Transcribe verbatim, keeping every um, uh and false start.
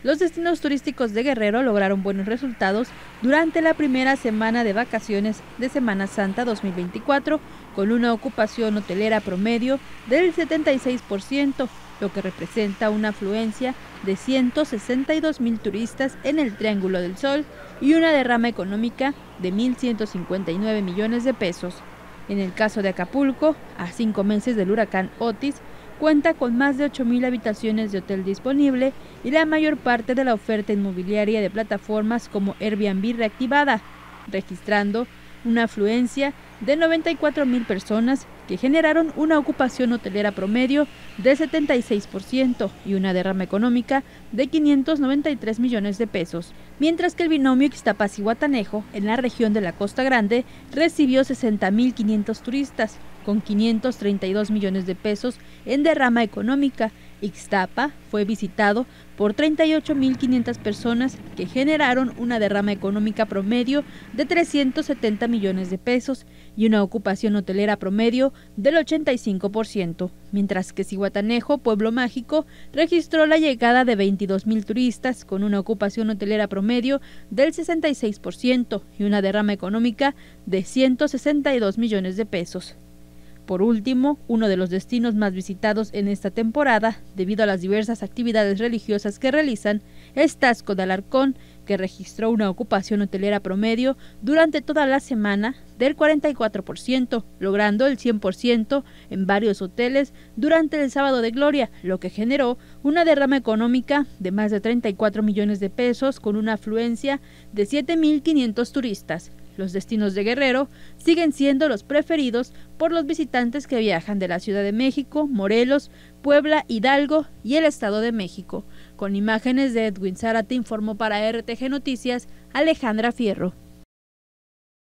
Los destinos turísticos de Guerrero lograron buenos resultados durante la primera semana de vacaciones de Semana Santa dos mil veinticuatro, con una ocupación hotelera promedio del setenta y seis por ciento, lo que representa una afluencia de ciento sesenta y dos mil turistas en el Triángulo del Sol y una derrama económica de mil ciento cincuenta y nueve millones de pesos. En el caso de Acapulco, a cinco meses del huracán Otis, cuenta con más de ocho mil habitaciones de hotel disponible y la mayor parte de la oferta inmobiliaria de plataformas como Airbnb reactivada, registrando una afluencia de noventa y cuatro mil personas que generaron una ocupación hotelera promedio de setenta y seis por ciento y una derrama económica de quinientos noventa y tres millones de pesos, mientras que el binomio Ixtapas-Zihuatanejo, en la región de la Costa Grande, recibió sesenta mil quinientos turistas, con quinientos treinta y dos millones de pesos en derrama económica. Ixtapa fue visitado por treinta y ocho mil quinientas personas que generaron una derrama económica promedio de trescientos setenta millones de pesos y una ocupación hotelera promedio del ochenta y cinco por ciento, mientras que Zihuatanejo, pueblo mágico, registró la llegada de veintidós mil turistas con una ocupación hotelera promedio del sesenta y seis por ciento y una derrama económica de ciento sesenta y dos millones de pesos. Por último, uno de los destinos más visitados en esta temporada, debido a las diversas actividades religiosas que realizan, es Taxco de Alarcón, que registró una ocupación hotelera promedio durante toda la semana del cuarenta y cuatro por ciento, logrando el cien por ciento en varios hoteles durante el Sábado de Gloria, lo que generó una derrama económica de más de treinta y cuatro millones de pesos con una afluencia de siete mil quinientos turistas. Los destinos de Guerrero siguen siendo los preferidos por los visitantes que viajan de la Ciudad de México, Morelos, Puebla, Hidalgo y el Estado de México. Con imágenes de Edwin Zárate, informó para R T G Noticias, Alejandra Fierro.